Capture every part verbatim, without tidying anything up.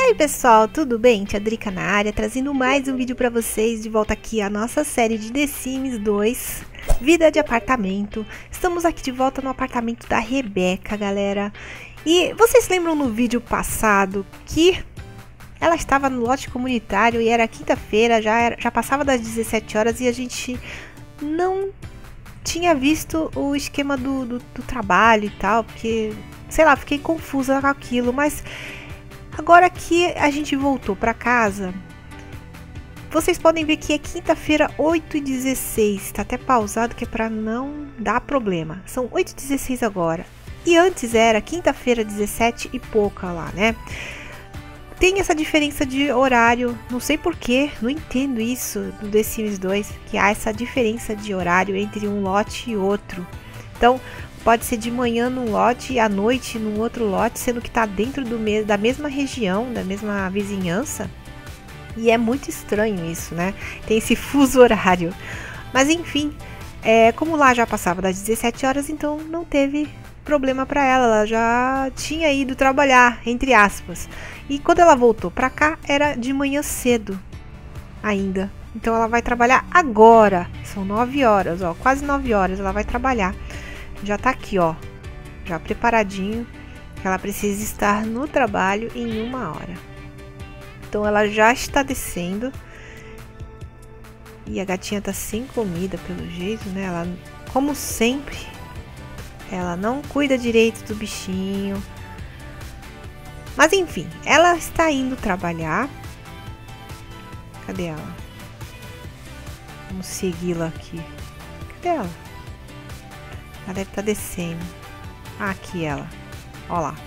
aí pessoal, tudo bem? Tia Drica na área, trazendo mais um vídeo pra vocês, de volta aqui a nossa série de The Sims dois, Vida de Apartamento. Estamos aqui de volta no apartamento da Rebeca, galera. E vocês lembram no vídeo passado que ela estava no lote comunitário e era quinta-feira, já, era, já passava das dezessete horas e a gente não tinha visto o esquema do, do, do trabalho e tal, porque, sei lá, fiquei confusa com aquilo, mas... Agora que a gente voltou para casa, vocês podem ver que é quinta-feira, oito e dezesseis. Tá até pausado que é para não dar problema. São oito e dezesseis agora. E antes era quinta-feira, dezessete e pouca lá, né? Tem essa diferença de horário, não sei porquê, não entendo isso do The Sims dois, que há essa diferença de horário entre um lote e outro. Então... pode ser de manhã num lote e à noite num outro lote, sendo que está dentro do me da mesma região, da mesma vizinhança. E é muito estranho isso, né? Tem esse fuso horário. Mas enfim, é, como lá já passava das dezessete horas, então não teve problema para ela. Ela já tinha ido trabalhar, entre aspas. E quando ela voltou para cá, era de manhã cedo ainda. Então ela vai trabalhar agora. São nove horas, ó, quase nove horas ela vai trabalhar. Já tá aqui, ó, já preparadinho, que ela precisa estar no trabalho em uma hora. Então ela já está descendo. E a gatinha tá sem comida, pelo jeito, né? Ela, como sempre, ela não cuida direito do bichinho. Mas enfim, ela está indo trabalhar. Cadê ela? Vamos segui-la aqui. Cadê ela? Ela deve estar descendo. Ah, aqui ela. Ó lá.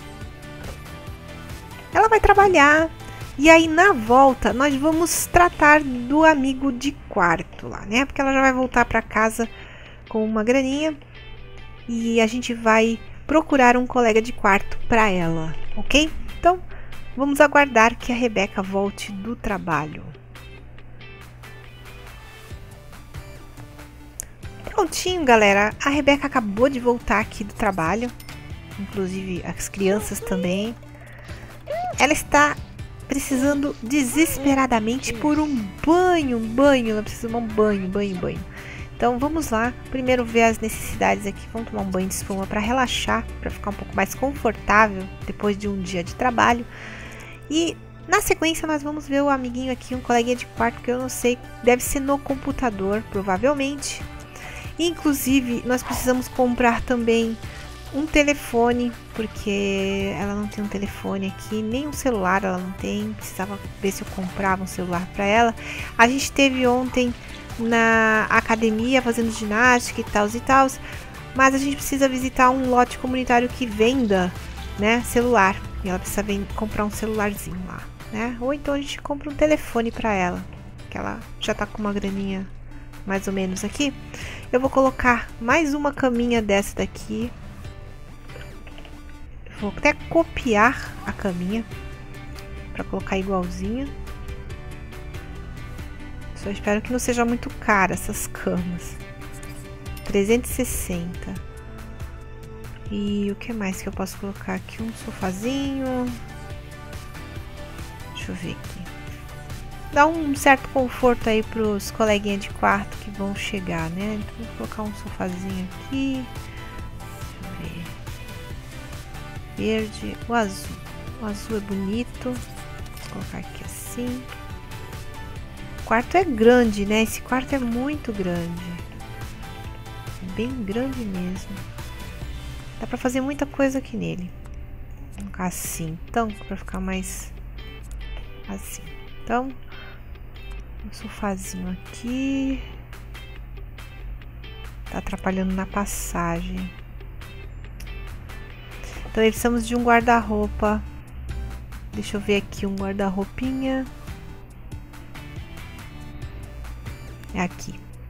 Ela vai trabalhar. E aí, na volta, nós vamos tratar do amigo de quarto lá, né? Porque ela já vai voltar para casa com uma graninha. E a gente vai procurar um colega de quarto para ela, ok? Então, vamos aguardar que a Rebeca volte do trabalho. Prontinho, galera, a Rebeca acabou de voltar aqui do trabalho, inclusive as crianças também. Ela está precisando desesperadamente por um banho, um banho, ela precisa tomar um banho, banho, banho. Então vamos lá, primeiro ver as necessidades aqui, vamos tomar um banho de espuma para relaxar, para ficar um pouco mais confortável depois de um dia de trabalho. E na sequência nós vamos ver o amiguinho aqui, um coleguinha de quarto que eu não sei, deve ser no computador, provavelmente. Inclusive, nós precisamos comprar também um telefone, porque ela não tem um telefone aqui, nem um celular ela não tem. Precisava ver se eu comprava um celular para ela. A gente esteve ontem na academia fazendo ginástica e tal e tal, mas a gente precisa visitar um lote comunitário que venda, né, celular. E ela precisa comprar um celularzinho lá, né? Ou então a gente compra um telefone para ela, que ela já tá com uma graninha mais ou menos aqui. Eu vou colocar mais uma caminha dessa daqui. Vou até copiar a caminha para colocar igualzinha. Só espero que não seja muito cara essas camas. trezentos e sessenta. E o que mais que eu posso colocar aqui? Um sofazinho. Deixa eu ver aqui. Dá um certo conforto aí para os coleguinhas de quarto que vão chegar, né? Então vou colocar um sofazinho aqui. Deixa eu ver. Verde, o azul. O azul é bonito. Vou colocar aqui assim. O quarto é grande, né? Esse quarto é muito grande. Bem grande mesmo. Dá para fazer muita coisa aqui nele. Vou colocar assim, então, para ficar mais assim. Então, um sofazinho aqui. Tá atrapalhando na passagem. Então, precisamos de um guarda-roupa. Deixa eu ver aqui um guarda-roupinha. É aqui.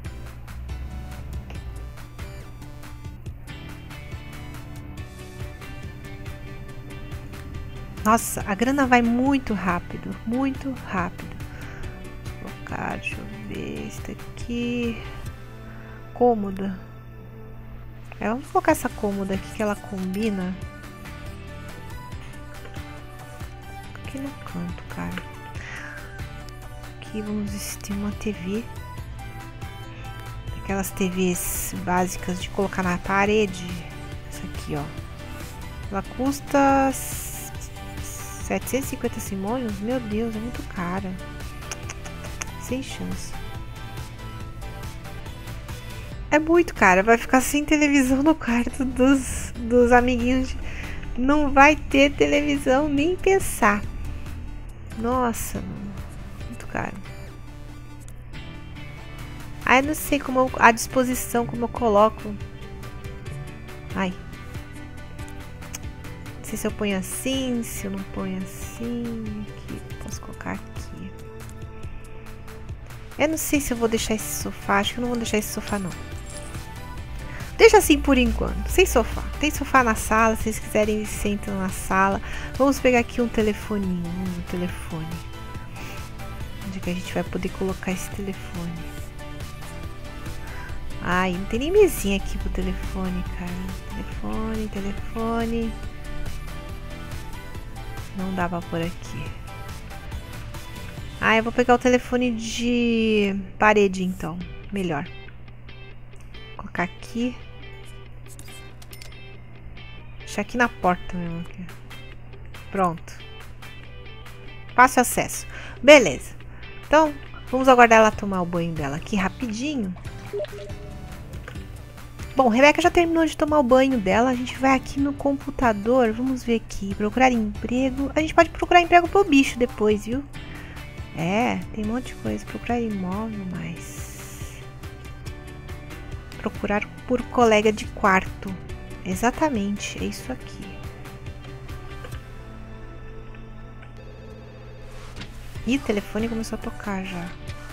Nossa, a grana vai muito rápido, muito rápido. Vou colocar, deixa eu ver, isso aqui. Cômoda. É, vamos colocar essa cômoda aqui que ela combina. aqui no canto, cara. Aqui vamos ver se tem uma T V. Aquelas T Vs básicas de colocar na parede. Essa aqui, ó. Ela custa setecentos e cinquenta simoleons. Meu Deus, é muito cara. Sem chance. É muito cara. Vai ficar sem televisão no quarto dos, dos amiguinhos. Não vai ter televisão nem pensar. Nossa, muito caro. Ah, eu não sei como eu, a disposição, como eu coloco. Ai. Não sei se eu ponho assim, se eu não ponho assim. Aqui, posso colocar aqui. Eu não sei se eu vou deixar esse sofá. Acho que eu não vou deixar esse sofá, não. Deixa assim por enquanto, sem sofá. Tem sofá na sala, se vocês quiserem, sentam na sala. Vamos pegar aqui um telefoninho. Um telefone. Onde é que a gente vai poder colocar esse telefone? Ai, não tem nem mesinha aqui pro telefone, cara. Telefone, telefone. Não dá pra pôr aqui. Ah, eu vou pegar o telefone de parede, então. Melhor. Vou colocar aqui. Deixar aqui na porta mesmo. Aqui. Pronto. Fácil acesso. Beleza. Então, vamos aguardar ela tomar o banho dela aqui rapidinho. Bom, Rebeca já terminou de tomar o banho dela. A gente vai aqui no computador. Vamos ver aqui. Procurar emprego. A gente pode procurar emprego pro bicho depois, viu? É, tem um monte de coisa. Procurar imóvel, mas... Procurar por colega de quarto. Exatamente, é isso aqui. Ih, o telefone começou a tocar já.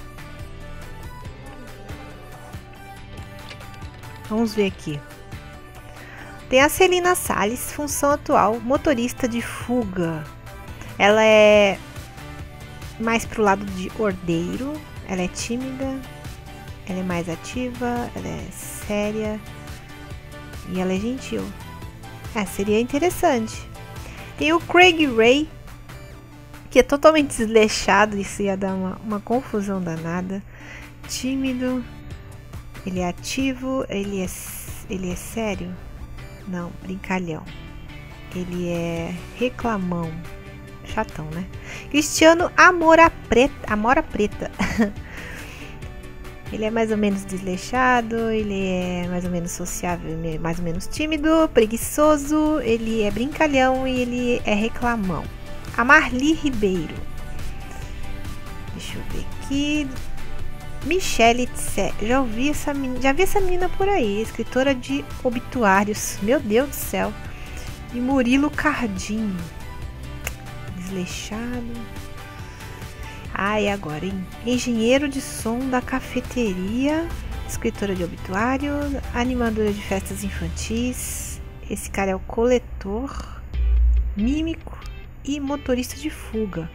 Vamos ver aqui. Tem a Celina Salles, função atual, motorista de fuga. Ela é mais pro lado de ordeiro. Ela é tímida. Ela é mais ativa. Ela é séria. E ela é gentil. É, seria interessante. Tem o Craig Ray, que é totalmente desleixado. Isso ia dar uma, uma confusão danada. Tímido. Ele é ativo, ele é, ele é sério? Não, brincalhão. Ele é reclamão. Chatão, né? Cristiano Amora Preta. Amora Preta. Ele é mais ou menos desleixado, ele é mais ou menos sociável, mais ou menos tímido, preguiçoso, ele é brincalhão e ele é reclamão. A Marli Ribeiro. Deixa eu ver aqui... Michelle Tse, já ouvi essa menina, já vi essa menina por aí, escritora de obituários, meu Deus do céu. E Murilo Cardinho, desleixado. Ah, e agora, hein? Engenheiro de som da cafeteria, escritora de obituário, animadora de festas infantis. Esse cara é o coletor, mímico e motorista de fuga.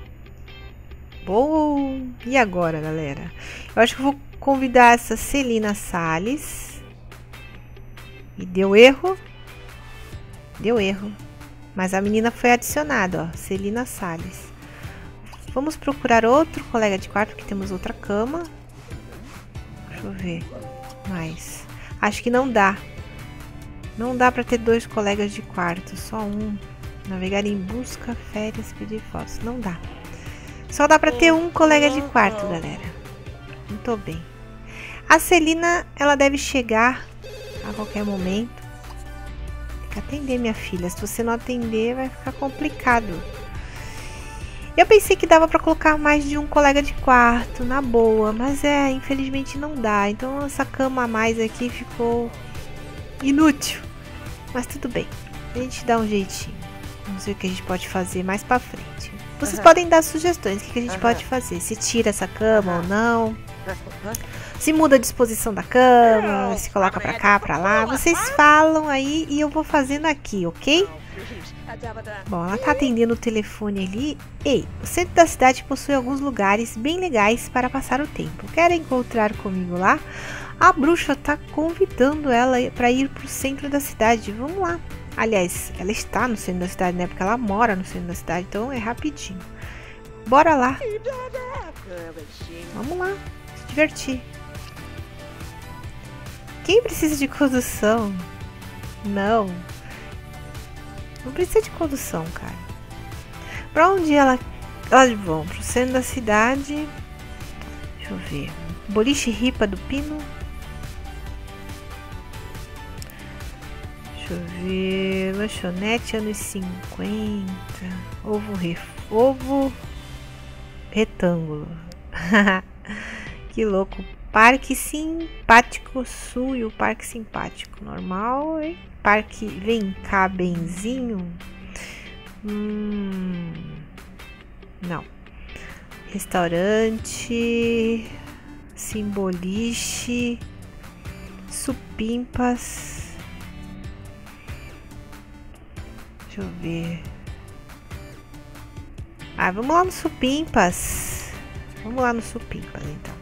Bom, e agora, galera? Eu acho que eu vou convidar essa Celina Salles. E deu erro. Deu erro. Mas a menina foi adicionada, ó. Celina Salles. Vamos procurar outro colega de quarto, porque temos outra cama. Deixa eu ver. Mais. Acho que não dá. Não dá pra ter dois colegas de quarto. Só um. Navegar em busca, férias, pedir fotos. Não dá. Só dá pra ter um colega de quarto, galera. Muito bem. A Celina, ela deve chegar a qualquer momento. Tem que atender, minha filha. Se você não atender, vai ficar complicado. Eu pensei que dava pra colocar mais de um colega de quarto, na boa. Mas é, infelizmente não dá. Então essa cama a mais aqui ficou inútil. Mas tudo bem. A gente dá um jeitinho. Vamos ver o que a gente pode fazer mais pra frente. Vocês uhum. podem dar sugestões, o que, que a gente uhum. pode fazer. Se tira essa cama uhum. ou não. Se muda a disposição da cama, se coloca pra cá, pra lá. Vocês falam aí e eu vou fazendo aqui, ok? Bom, ela tá atendendo o telefone ali. Ei, o centro da cidade possui alguns lugares bem legais para passar o tempo. Quer encontrar comigo lá? A bruxa tá convidando ela para ir pro centro da cidade. Vamos lá. Aliás, ela está no centro da cidade, né? Porque ela mora no centro da cidade, então é rapidinho. Bora lá. Vamos lá, se divertir. Quem precisa de condução? Não. Não precisa de condução, cara. Pra onde ela... elas vão? Pro centro da cidade. Deixa eu ver. Boliche Ripa do Pino. Deixa eu ver. Lanchonete anos cinquenta. Ovo ref... Ovo retângulo. Que louco. Parque Simpático Sul e o Parque Simpático Normal. E Parque Vem Cá Benzinho. Hum, não. Restaurante. Simboliche. Supimpas. Deixa eu ver. Ah, vamos lá no Supimpas. Vamos lá no Supimpas, então.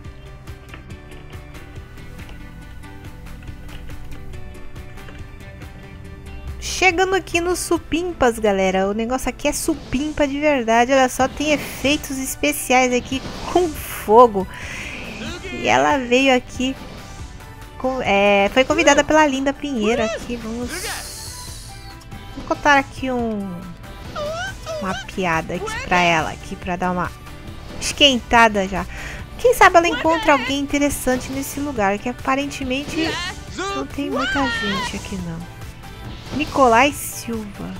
Chegando aqui no Supimpas, galera. O negócio aqui é supimpa de verdade. Olha só, tem efeitos especiais aqui com fogo. E ela veio aqui com, é, foi convidada pela Linda Pinheiro aqui. Vamos, vou contar aqui um, uma piada aqui pra ela, aqui pra dar uma esquentada já. Quem sabe ela encontra alguém interessante nesse lugar, que aparentemente não tem muita gente aqui não. Nicolai Silva.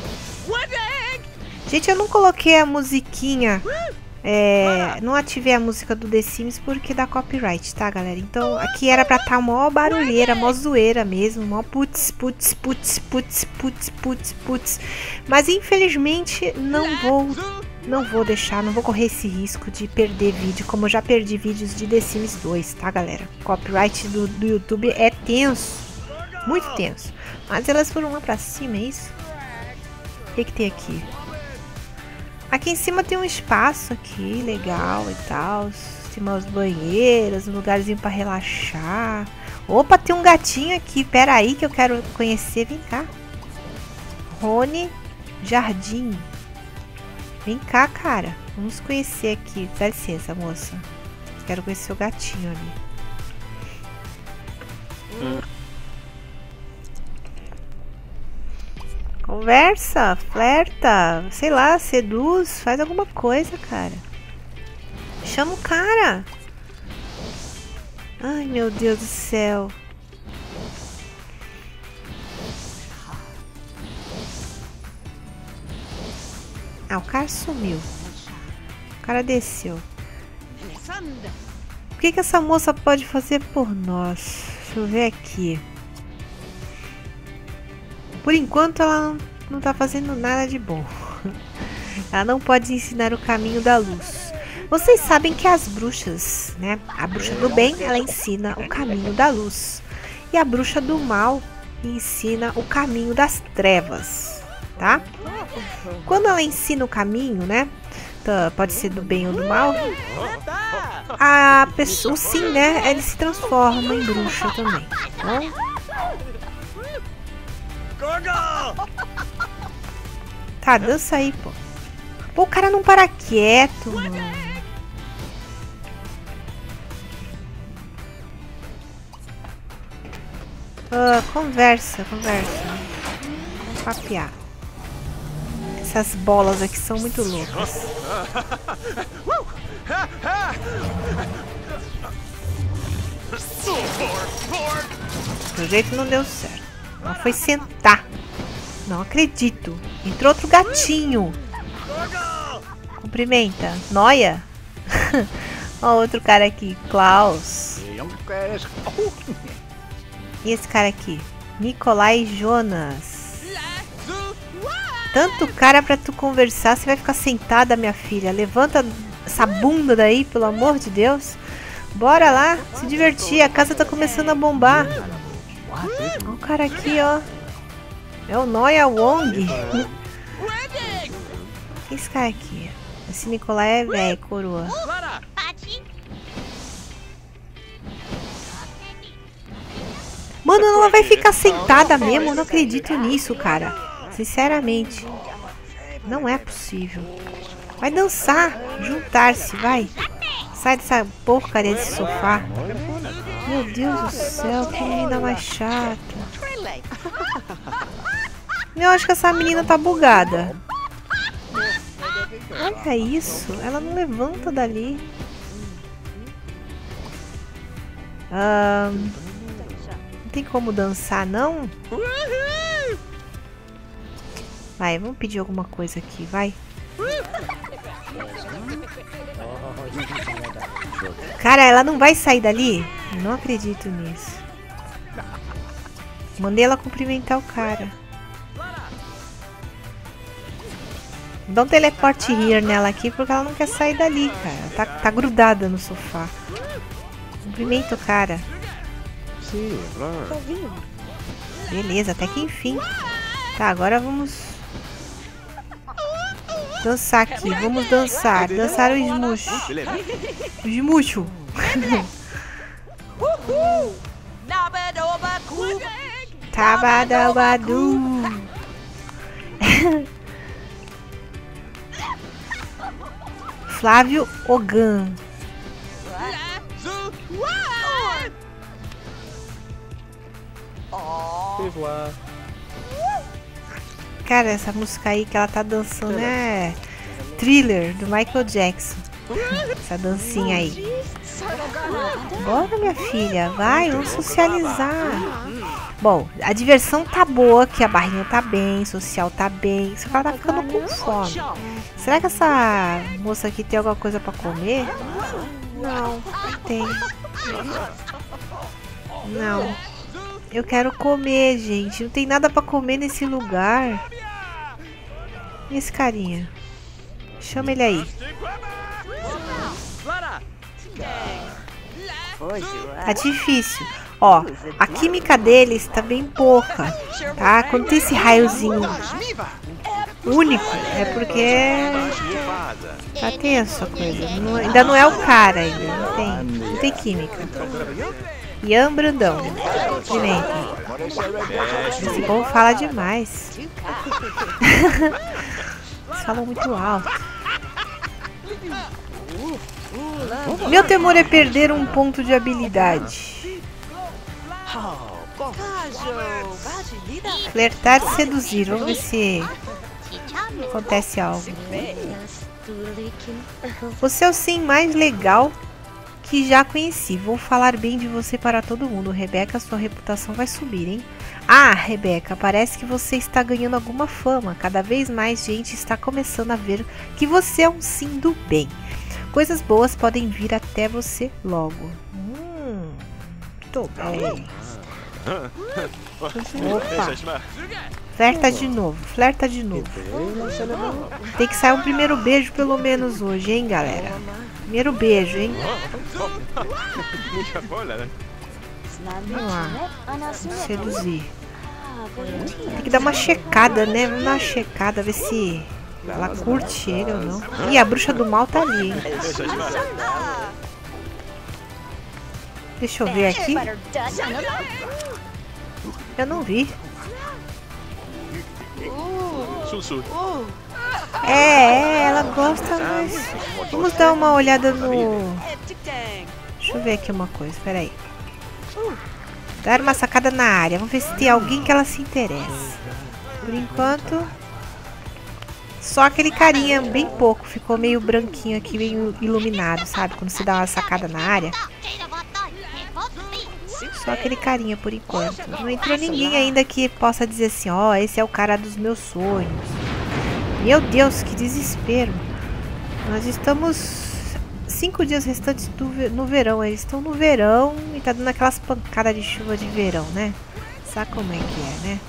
Gente, eu não coloquei a musiquinha. É, não ativei a música do The Sims porque dá copyright, tá, galera? Então aqui era pra estar mó barulheira, mó zoeira mesmo. Mó putz, putz, putz, putz, putz, putz, putz. Mas infelizmente não vou, não vou deixar, não vou correr esse risco de perder vídeo, como eu já perdi vídeos de The Sims dois, tá, galera? O copyright do, do YouTube é tenso, muito tenso. Mas elas foram lá pra cima, é isso? O que que tem aqui? Aqui em cima tem um espaço aqui, legal e tal. Tem umas banheiras, um lugarzinho pra relaxar. Opa, tem um gatinho aqui. Pera aí que eu quero conhecer. Vem cá. Rony Jardim. Vem cá, cara. Vamos conhecer aqui. Dá licença, moça. Quero conhecer o gatinho ali. Hum. Conversa, flerta, sei lá, seduz, faz alguma coisa, cara. Chama o cara. Ai, meu Deus do céu. Ah, o cara sumiu. O cara desceu. O que que essa moça pode fazer por nós? Deixa eu ver aqui. Por enquanto ela não, não tá fazendo nada de bom. Ela não pode ensinar o caminho da luz. Vocês sabem que as bruxas, né? A bruxa do bem, ela ensina o caminho da luz. E a bruxa do mal ensina o caminho das trevas, tá? Quando ela ensina o caminho, né? Tá, pode ser do bem ou do mal. A pessoa, sim, né? Ele se transforma em bruxa também. Então, tá, dança aí, pô. Pô, o cara não para quieto, mano. Ah, conversa, conversa. Vamos papear. Essas bolas aqui são muito loucas. Pelo jeito não deu certo. Ela foi sentar. Não acredito. Entrou outro gatinho. Cumprimenta. Noia. Ó, outro cara aqui. Klaus. E esse cara aqui? Nicolai Jonas. Tanto cara pra tu conversar. Você vai ficar sentada, minha filha. Levanta essa bunda daí, pelo amor de Deus. Bora lá se divertir. A casa tá começando a bombar. Olha o cara aqui, ó. É o Noia Wong. Esse cara aqui. Esse Nicolai é velho, coroa. Mano, ela vai ficar sentada mesmo? Eu não acredito nisso, cara. Sinceramente. Não é possível. Vai dançar. Juntar-se, vai. Sai dessa porcaria desse sofá. Meu Deus do céu, que menina mais chata. Eu acho que essa menina tá bugada. Olha isso. Ela não levanta dali. Ah, não tem como dançar, não? Vai, vamos pedir alguma coisa aqui, vai. Cara, ela não vai sair dali? Não acredito nisso. Mandei ela cumprimentar o cara. Dá um teleporte here nela aqui, porque ela não quer sair dali, cara. Tá, tá grudada no sofá. Cumprimenta o cara. Beleza, até que enfim. Tá, agora vamos dançar aqui. Vamos dançar. Dançar o smush. O smushu. Tabadabadu. Flávio Ogan. Cara, essa música aí que ela tá dançando é Thriller, do Michael Jackson. Essa dancinha aí. Bora, minha filha. Vai, vamos socializar. Bom, a diversão tá boa, que a barrinha tá bem, social tá bem. Só que ela tá ficando com fome. Será que essa moça aqui tem alguma coisa pra comer? Não, não tem. Não. Eu quero comer, gente. Não tem nada pra comer nesse lugar. E esse carinha? Chama ele aí. Tá difícil. Ó, a química deles tá bem pouca, tá? Quando tem esse raiozinho único, é porque tá tenso a coisa. Não, ainda não é o cara ainda. Não tem, não tem química. Ian Brandão. Pimenta. Esse povo fala demais. Eles falam muito alto. Meu temor é perder um ponto de habilidade. Flertar e seduzir. Vamos ver se acontece algo. Você é o sim mais legal que já conheci. Vou falar bem de você para todo mundo. Rebeca, sua reputação vai subir, hein? Ah, Rebeca, parece que você está ganhando alguma fama. Cada vez mais gente está começando a ver que você é um sim do bem. Coisas boas podem vir até você logo. Hum, tô bem. Opa. Flerta de novo, flerta de novo. Tem que sair um primeiro beijo pelo menos hoje, hein, galera? Primeiro beijo, hein? Vamos lá. Seduzir. Tem que dar uma checada, né? Vamos dar uma checada, ver se ela curte ele ou não. Ih, a bruxa do mal tá ali, hein? Deixa eu ver aqui. Eu não vi. É, é, ela gosta, mas... Vamos dar uma olhada no... Deixa eu ver aqui uma coisa, peraí. Dar uma sacada na área. Vamos ver se tem alguém que ela se interessa. Por enquanto... Só aquele carinha, bem pouco. Ficou meio branquinho aqui, meio iluminado, sabe? Quando você dá uma sacada na área. Só aquele carinha por enquanto. Não entrou ninguém ainda que possa dizer assim, ó, oh, esse é o cara dos meus sonhos. Meu Deus, que desespero. Nós estamos cinco dias restantes do, no verão. Eles estão no verão e tá dando aquelas pancadas de chuva de verão, né? Sabe como é que é, né?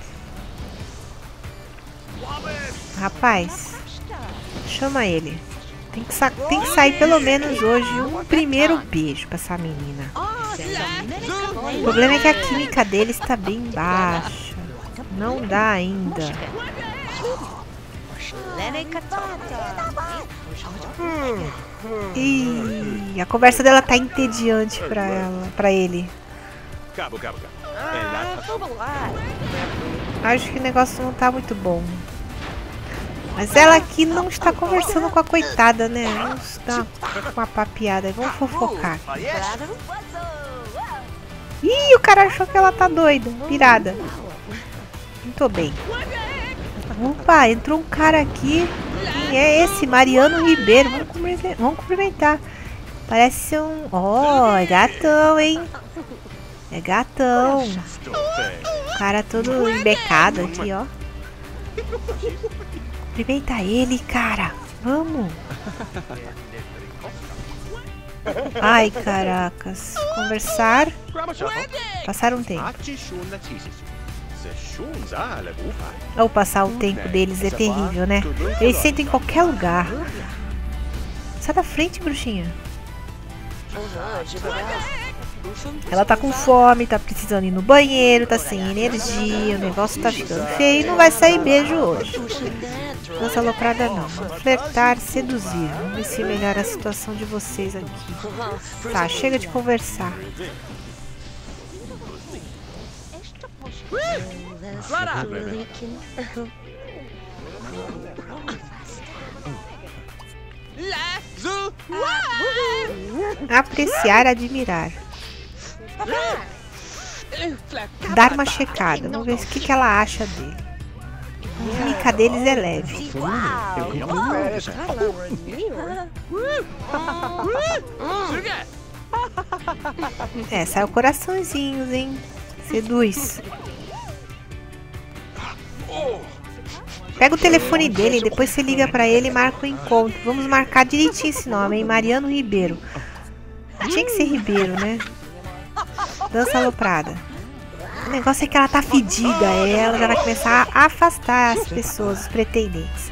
Rapaz, chama ele. Tem que, tem que sair pelo menos hoje um primeiro beijo pra essa menina. O problema é que a química dele está bem baixa. Não dá ainda. Hum. Ih, a conversa dela tá entediante pra ela, pra ele. Acho que o negócio não tá muito bom. Mas ela aqui não está conversando com a coitada, né? Vamos dar uma papiada. Vamos fofocar aqui. Ih, o cara achou que ela tá doida, pirada. Muito bem. Opa, entrou um cara aqui. Quem é esse? Mariano Ribeiro. Vamos cumprimentar. Vamos cumprimentar. Parece ser um... Ó, oh, é gatão, hein? É gatão. O cara todo embecado aqui, ó. Cumprimenta ele, cara. Vamos. Ai, caracas. Conversar. Passar um tempo. Ou passar o tempo deles é terrível, né? Eles sentam em qualquer lugar. Sai da frente, bruxinha. Ela tá com fome, tá precisando ir no banheiro, tá sem energia, o negócio tá ficando feio e não vai sair beijo hoje. Dança aloprada não. Flertar, seduzir. Vamos ver se melhora a situação de vocês aqui. Tá, chega de conversar. Apreciar, admirar. Dar uma checada. Vamos ver o que, que ela acha dele. A química deles é leve. É, saiu coraçõezinhos, hein? Seduz. Pega o telefone dele, depois você liga pra ele e marca o encontro. Vamos marcar direitinho esse nome, hein? Mariano Ribeiro. Tinha que ser Ribeiro, né? Dança aloprada. O negócio é que ela tá fedida. Ela já vai começar a afastar as pessoas, os pretendentes.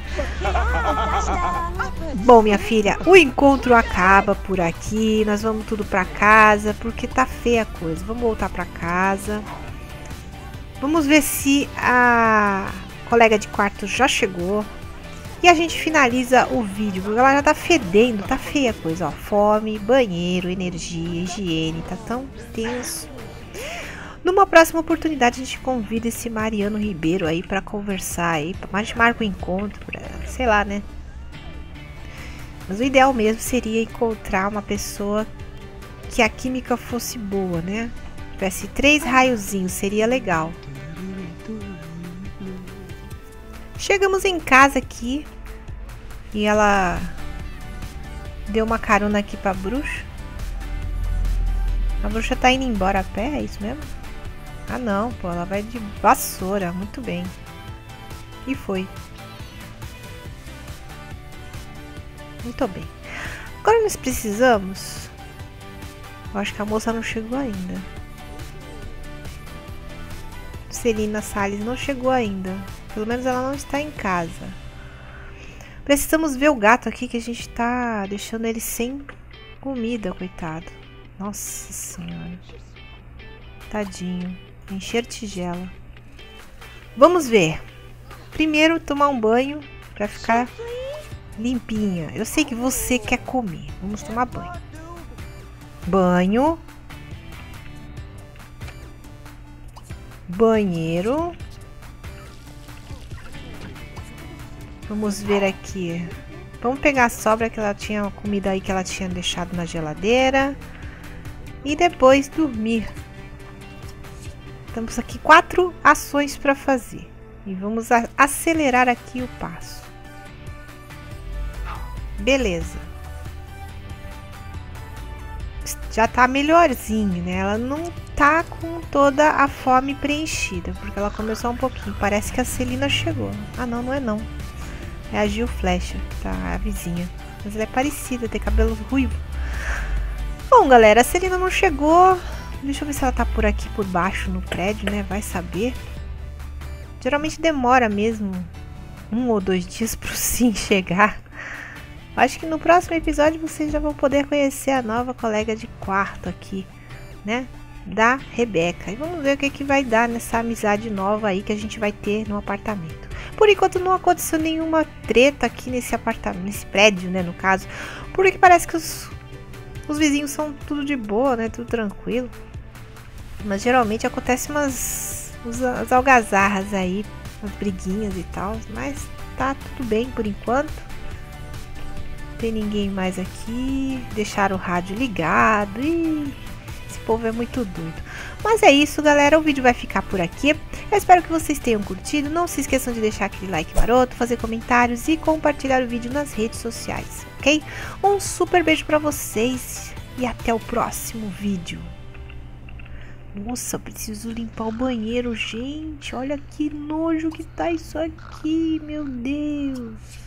Bom, minha filha, o encontro acaba por aqui. Nós vamos tudo pra casa, porque tá feia a coisa. Vamos voltar pra casa. Vamos ver se a colega de quarto já chegou. E a gente finaliza o vídeo, porque ela já tá fedendo, tá feia a coisa, ó. Fome, banheiro, energia, higiene, tá tão tenso. Numa próxima oportunidade a gente convida esse Mariano Ribeiro aí pra conversar aí. A gente marca um encontro, pra, sei lá, né? Mas o ideal mesmo seria encontrar uma pessoa que a química fosse boa, né? Tivesse três raiozinhos, seria legal. Chegamos em casa aqui e ela deu uma carona aqui pra bruxa. A bruxa tá indo embora a pé, é isso mesmo? Ah não, pô, ela vai de vassoura, muito bem. E foi. Muito bem. Agora nós precisamos... Eu acho que a moça não chegou ainda. Celina Salles não chegou ainda. Pelo menos ela não está em casa. Precisamos ver o gato aqui, que a gente tá deixando ele sem comida, coitado. Nossa senhora. Tadinho. Encher tigela. Vamos ver. Primeiro tomar um banho pra ficar limpinha. Eu sei que você quer comer. Vamos tomar banho. Banho. Banheiro. Vamos ver aqui. Vamos pegar a sobra que ela tinha, a comida aí que ela tinha deixado na geladeira. E depois dormir. Temos aqui quatro ações para fazer. E vamos a acelerar aqui o passo. Beleza. Já tá melhorzinho, né? Ela não tá com toda a fome preenchida, porque ela começou um pouquinho. Parece que a Celina chegou. Ah, não, não é não. É a Gil Flecha, tá? A vizinha. Mas ela é parecida, tem cabelo ruivo. Bom, galera, a Celina não chegou. Deixa eu ver se ela tá por aqui, por baixo, no prédio, né? Vai saber. Geralmente demora mesmo um ou dois dias pro sim chegar. Acho que no próximo episódio vocês já vão poder conhecer a nova colega de quarto aqui, né? Da Rebeca. E vamos ver o que, que vai dar nessa amizade nova aí que a gente vai ter no apartamento. Por enquanto não aconteceu nenhuma treta aqui nesse apartamento, nesse prédio, né, no caso. Porque parece que os, os vizinhos são tudo de boa, né? Tudo tranquilo. Mas geralmente acontece umas, umas algazarras aí, umas briguinhas e tal. Mas tá tudo bem por enquanto. Não tem ninguém mais aqui. Deixaram o rádio ligado. Ih, esse povo é muito doido. Mas é isso, galera. O vídeo vai ficar por aqui. Eu espero que vocês tenham curtido. Não se esqueçam de deixar aquele like maroto, fazer comentários e compartilhar o vídeo nas redes sociais, ok? Um super beijo pra vocês e até o próximo vídeo. Nossa, preciso limpar o banheiro, gente. Olha que nojo que tá isso aqui, meu Deus.